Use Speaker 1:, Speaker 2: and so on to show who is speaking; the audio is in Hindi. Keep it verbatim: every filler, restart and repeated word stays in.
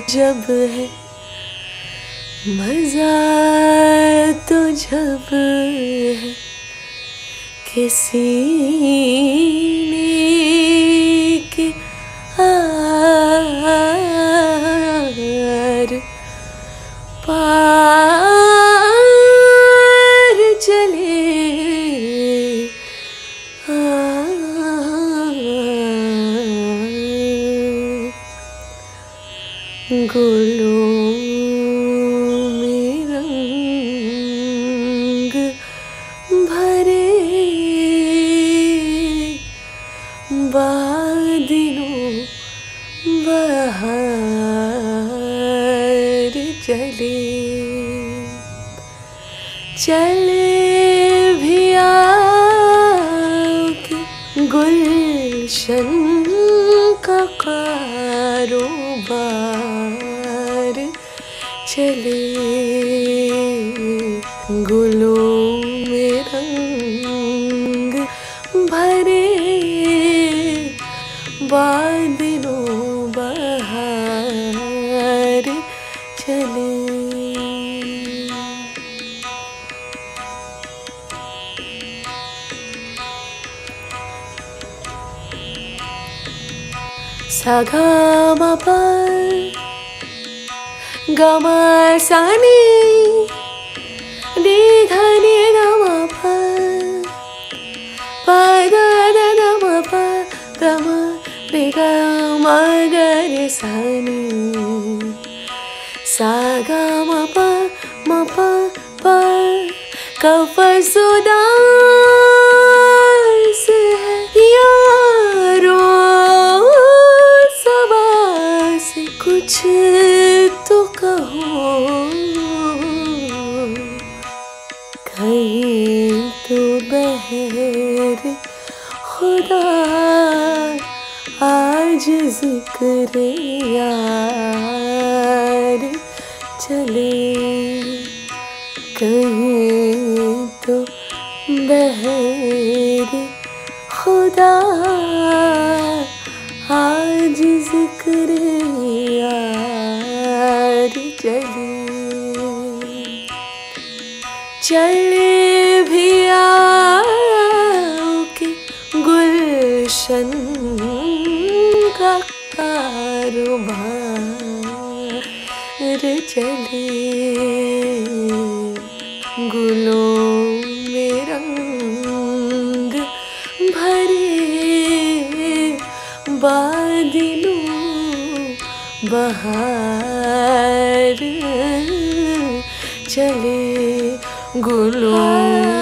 Speaker 1: जब है मजा तो जब है किसी ने के आर पार चले गुलों में रंग भरे बादलों बहार चले चले भी आओ कि गुलशन का कारोबार चले गुलों में रंग भरे बादलों बहार चले। सा गा मा पा गा मा सा नी नी धा नी गा मा पा पा दा दा दा मा पा गा मा रे गा मा गा रे सा नी सा गा मा पा मा पा पा का फसुदास है यारो कुछ तो कहो कहीं तो बहर खुदा आज जिक्र यार चले कहीं तो बहर खुदा आज जिक्र यार चले चले भी आओ कि गुलशन का कारोबार चले गुलों में रंग भरे बादलों बहार चले गुलों